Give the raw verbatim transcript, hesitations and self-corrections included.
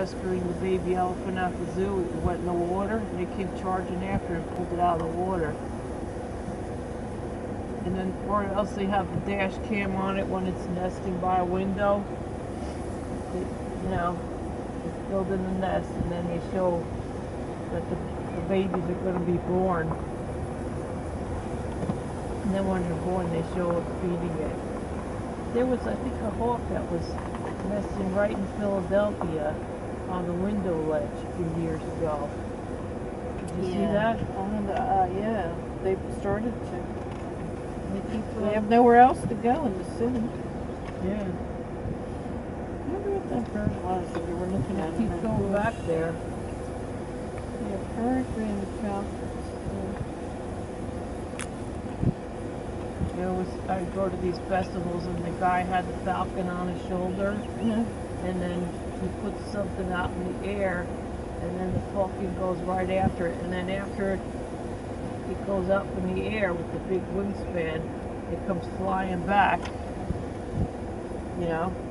rescuing the baby elephant at the zoo. It went in the water, and they came charging after and pulled it out of the water. And then, or else they have the dash cam on it when it's nesting by a window. They, you know, it's building the nest, and then they show that the, the babies are going to be born. And then when they're born, they show it feeding it. There was, I think, a hawk that was nesting right in Philadelphia on the window ledge a few years ago. Did you yeah. see that? On the, uh, yeah, they've started to. They keep They have nowhere else to go in the city. Yeah. I wonder what that bird was that we were looking at. Keep going back there. Yeah, peregrine falcons. There was, I go to these festivals and the guy had the falcon on his shoulder, Yeah. and then he puts something out in the air, and then the falcon goes right after it, and then after it goes up in the air with the big wingspan, it comes flying back, you know.